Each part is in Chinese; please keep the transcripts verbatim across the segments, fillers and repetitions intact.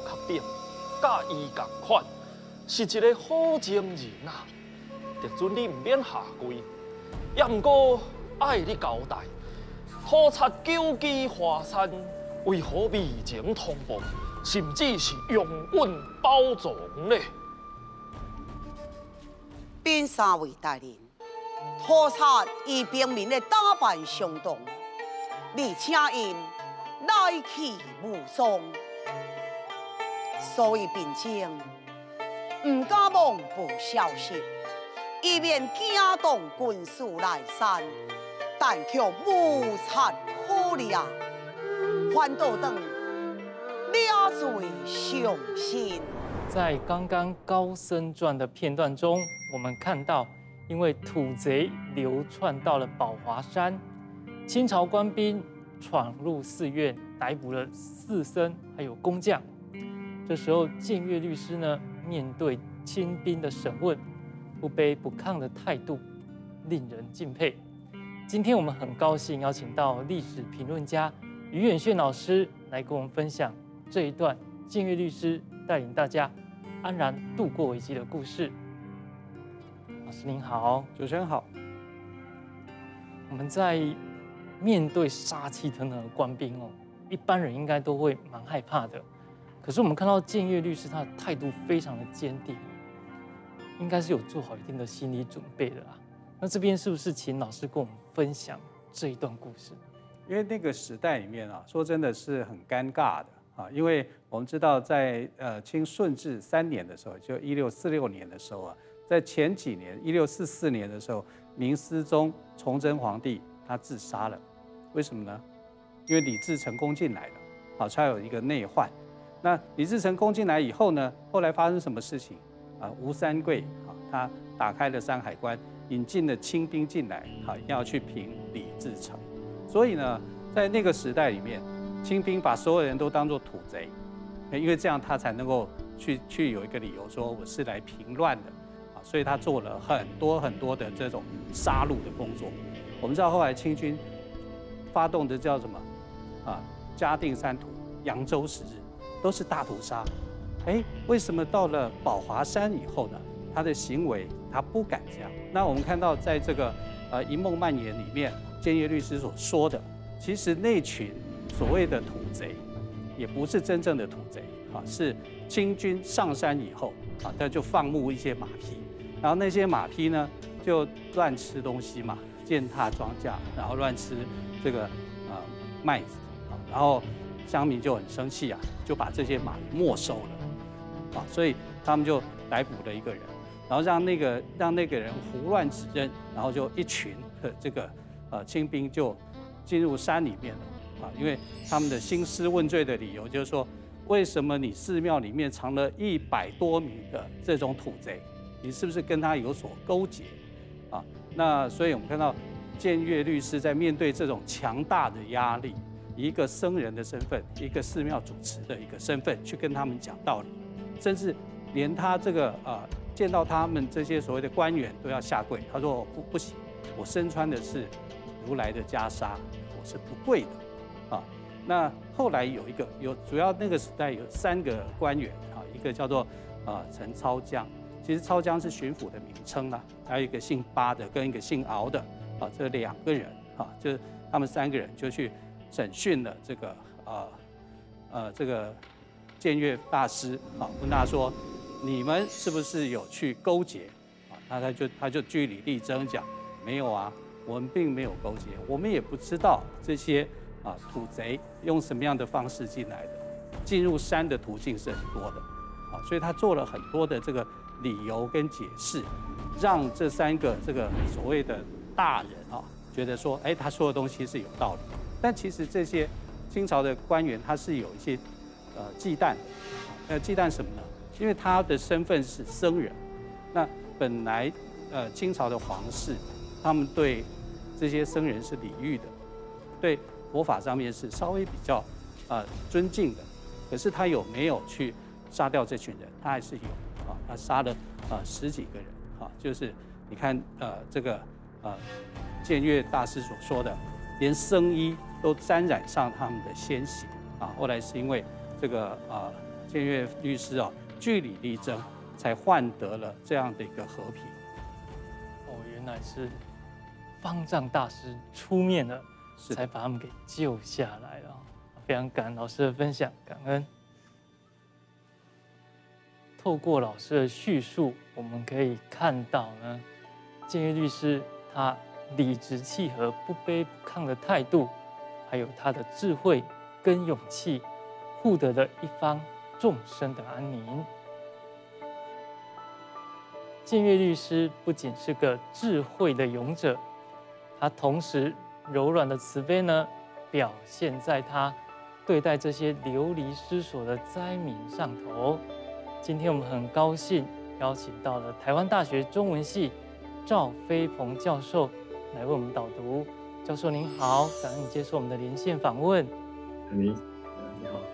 确定，甲伊同款，是一个好情人啊。得准你唔免下跪，也毋过爱你交代，土贼九级华山，为何未曾通报，甚至是用稳包藏呢？ 并三位大人，土贼与平民的打扮相同，你请因来去无踪，所以并且唔敢妄报消息。 以免惊动军士来山，但却无残可量，反倒等俩罪上身。 在刚刚高僧传的片段中，我们看到，因为土贼流窜到了宝华山，清朝官兵闯入寺院，逮捕了寺僧还有工匠。这时候，建岳律师呢，面对清兵的审问。 不卑不亢的态度，令人敬佩。今天我们很高兴邀请到历史评论家于远炫老师来跟我们分享这一段建岳律师带领大家安然度过危机的故事。老师您好， 主持人好。 我们在面对杀气腾腾的官兵哦，一般人应该都会蛮害怕的。可是我们看到建岳律师他的态度非常的坚定。 应该是有做好一定的心理准备的啦。那这边是不是请老师跟我们分享这一段故事？ 因为那个时代里面啊，说真的是很尴尬的啊，因为我们知道在呃清顺治三年的时候，就一六四六年的时候啊，在前几年一六四四年的时候，明思宗崇祯皇帝他自杀了，为什么呢？因为李自成攻进来了，好，才有一个内患。那李自成攻进来以后呢，后来发生什么事情？ 啊，吴三桂啊，他打开了山海关，引进了清兵进来，好，要去平李自成。所以呢，在那个时代里面，清兵把所有人都当作土贼，因为这样他才能够去去有一个理由说我是来平乱的，啊，所以他做了很多很多的这种杀戮的工作。我们知道后来清军发动的叫什么啊？嘉定三屠、扬州十日，都是大屠杀。 哎，为什么到了宝华山以后呢？他的行为他不敢这样。那我们看到，在这个呃《银梦蔓延》里面，建岳律师所说的，其实那群所谓的土贼，也不是真正的土贼啊，是清军上山以后啊，他就放牧一些马匹，然后那些马匹呢就乱吃东西嘛，践踏庄稼，然后乱吃这个呃麦子啊，然后乡民就很生气啊，就把这些马没收了。 啊，所以他们就逮捕了一个人，然后让那个让那个人胡乱指认，然后就一群的这个呃清兵就进入山里面了啊，因为他们的兴师问罪的理由就是说，为什么你寺庙里面藏了一百多名的这种土贼，你是不是跟他有所勾结啊？那所以我们看到建岳律师在面对这种强大的压力，以一个僧人的身份，一个寺庙主持的一个身份去跟他们讲道理。 甚至连他这个呃见到他们这些所谓的官员都要下跪。他说不不行，我身穿的是如来的袈裟，我是不跪的啊。那后来有一个有主要那个时代有三个官员啊，一个叫做呃陈操江，其实操江是巡抚的名称啦，还有一个姓巴的跟一个姓敖的啊，这两个人啊，就是他们三个人就去审讯了这个呃呃这个。 建岳大师啊，问他说：“你们是不是有去勾结？”啊，他他就他就据理力争讲，没有啊，我们并没有勾结，我们也不知道这些啊土贼用什么样的方式进来的，进入山的途径是很多的，啊，所以他做了很多的这个理由跟解释，让这三个这个所谓的大人啊，觉得说，哎，他说的东西是有道理，但其实这些清朝的官员他是有一些。 呃，忌惮，呃，忌惮什么呢？因为他的身份是僧人，那本来呃清朝的皇室，他们对这些僧人是礼遇的，对佛法上面是稍微比较呃尊敬的。可是他有没有去杀掉这群人？他还是有啊，他杀了呃十几个人啊，就是你看呃这个呃建岳大师所说的，连僧衣都沾染上他们的鲜血啊。后来是因为 这个呃， 建岳律师啊据理力争，才换得了这样的一个和平。 哦，原来是方丈大师出面了， 是才把他们给救下来了。非常感恩老师的分享，感恩。透过老师的叙述，我们可以看到呢，建岳律师他理直气和、不卑不亢的态度，还有他的智慧跟勇气，护得了一方众生的安宁。建岳律师不仅是个智慧的勇者，他同时柔软的慈悲呢，表现在他对待这些流离失所的灾民上头。今天我们很高兴邀请到了台湾大学中文系赵飞鹏教授来为我们导读。教授您好，感恩你接受我们的连线访问。 您，你好。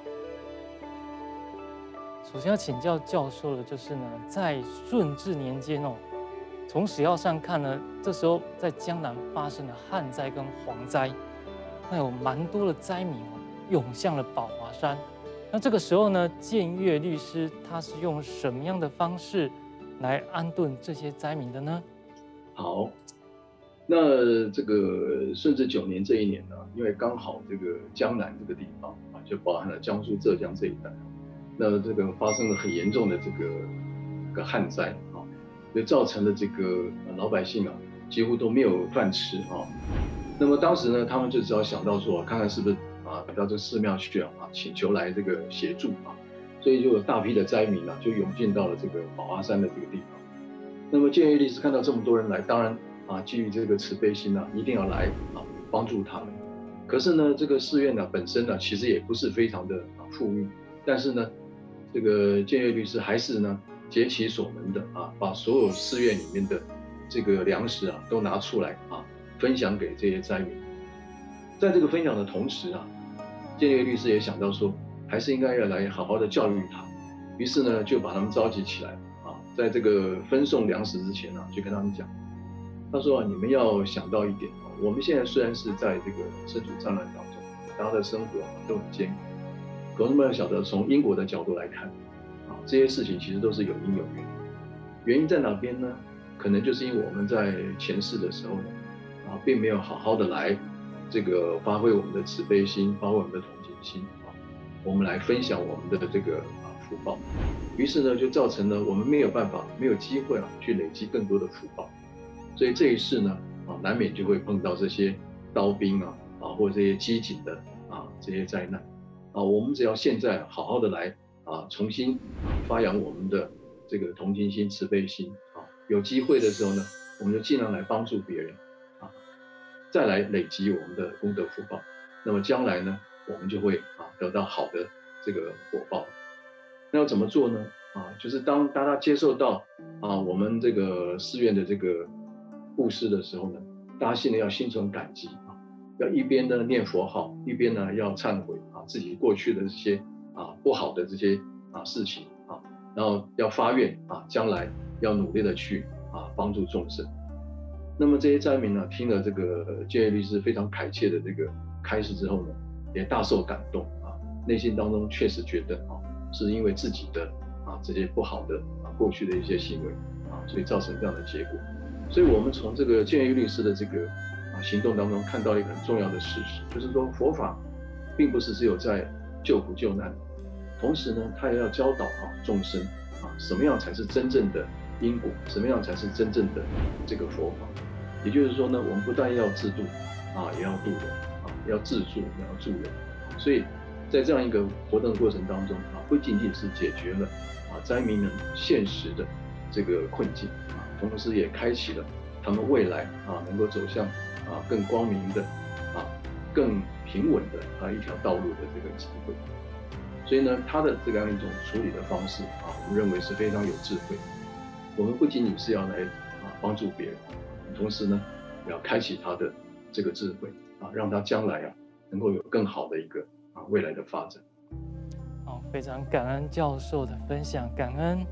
首先要请教教授的就是呢，在顺治年间哦，从史料上看呢，这时候在江南发生了旱灾跟蝗灾，那有蛮多的灾民哦涌向了宝华山。那这个时候呢，建岳律师他是用什么样的方式来安顿这些灾民的呢？ 好，那这个顺治九年这一年呢，因为刚好这个江南这个地方啊，就包含了江苏、浙江这一带，那这个发生了很严重的这个个旱灾啊，所以造成了这个老百姓啊几乎都没有饭吃啊。那么当时呢，他们就只要想到说，看看是不是啊到这寺庙去啊，请求来这个协助啊，所以就有大批的灾民啊就涌进到了这个宝华山的这个地方。那么建岳律师看到这么多人来，当然啊基于这个慈悲心啊，一定要来啊帮助他们。可是呢，这个寺院呢本身呢其实也不是非常的啊富裕，但是呢，这个建岳律师还是呢竭其所能的啊，把所有寺院里面的这个粮食啊都拿出来啊，分享给这些灾民。在这个分享的同时啊，建岳律师也想到说，还是应该要来好好的教育他，于是呢就把他们召集起来啊，在这个分送粮食之前啊，就跟他们讲，他说啊，你们要想到一点啊，我们现在虽然是在这个身处战乱当中，大家的生活啊都很艰苦，可是我们要晓得从因果的角度来看啊，这些事情其实都是有因有缘。原因在哪边呢？可能就是因为我们在前世的时候呢，啊，并没有好好的来这个发挥我们的慈悲心，发挥我们的同情心啊，我们来分享我们的这个啊福报，于是呢，就造成了我们没有办法，没有机会啊，去累积更多的福报，所以这一世呢，啊，难免就会碰到这些刀兵啊，啊，或者这些机警的啊这些灾难，啊，我们只要现在好好的来啊，重新啊发扬我们的这个同情心、慈悲心啊，有机会的时候呢，我们就尽量来帮助别人。再来累积我们的功德福报，那么将来呢，我们就会啊得到好的这个果报。那要怎么做呢？啊，就是当大家接受到啊我们这个寺院的这个布施的时候呢，大家心里要心存感激啊，要一边呢念佛号，一边呢要忏悔啊自己过去的这些啊不好的这些啊事情啊，然后要发愿啊将来要努力的去啊帮助众生。那么这些灾民呢，听了这个建岳律师非常恳切的这个开示之后呢，也大受感动啊，内心当中确实觉得啊，是因为自己的啊这些不好的啊过去的一些行为啊，所以造成这样的结果。所以我们从这个建岳律师的这个啊行动当中看到一个很重要的事实，就是说佛法并不是只有在救苦救难，同时呢，他也要教导啊众生啊什么样才是真正的因果，什么样才是真正的这个佛法。也就是说呢，我们不但要自度啊，也要度人啊，要自助，也要助人。所以在这样一个活动的过程当中啊，不仅仅是解决了啊灾民们现实的这个困境啊，同时也开启了他们未来啊能够走向啊更光明的啊更平稳的啊一条道路的这个机会。所以呢，他的这样一种处理的方式啊，我们认为是非常有智慧。我们不仅仅是要来啊帮助别人。同时呢，也要开启他的这个智慧啊，让他将来啊能够有更好的一个啊未来的发展。 好，非常感恩教授的分享，感恩。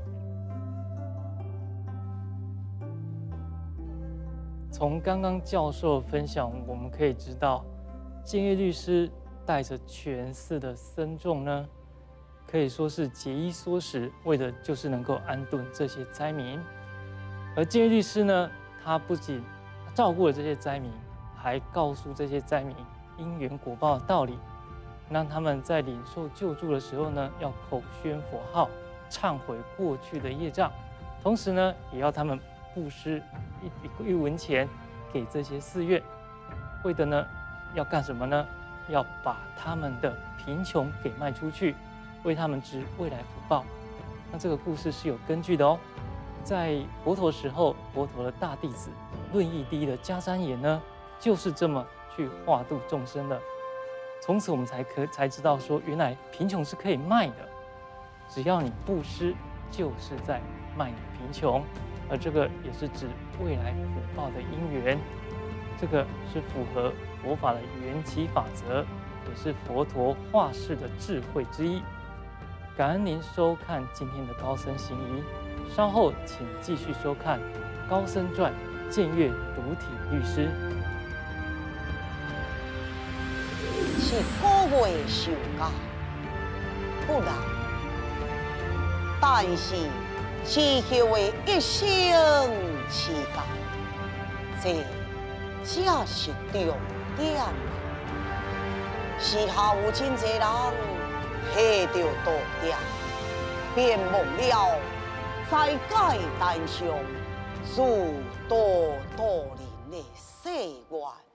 从刚刚教授的分享，我们可以知道，建岳律师带着全寺的僧众呢， 可以说是节衣缩食，为的就是能够安顿这些灾民。而监狱律师呢，他不仅照顾了这些灾民，还告诉这些灾民因缘果报的道理，让他们在领受救助的时候呢，要口宣佛号，忏悔过去的业障，同时呢，也要他们布施一一文钱给这些寺院，为的呢，要干什么呢？要把他们的贫穷给卖出去，为他们织未来福报。那这个故事是有根据的哦。在佛陀时候，佛陀的大弟子论义第一的迦旃延呢，就是这么去化度众生的。从此我们才可才知道说，原来贫穷是可以卖的，只要你布施，就是在卖你的贫穷，而这个也是指未来福报的因缘。这个是符合佛法的缘起法则，也是佛陀化世的智慧之一。感恩您收看今天的高僧行仪，稍后请继续收看《高僧传》建岳独体律师。 是个月休假，不然，但是之后的一生期间，这才是重点。时下有真侪人下着道点，便忘了在界单上自多多人的誓愿。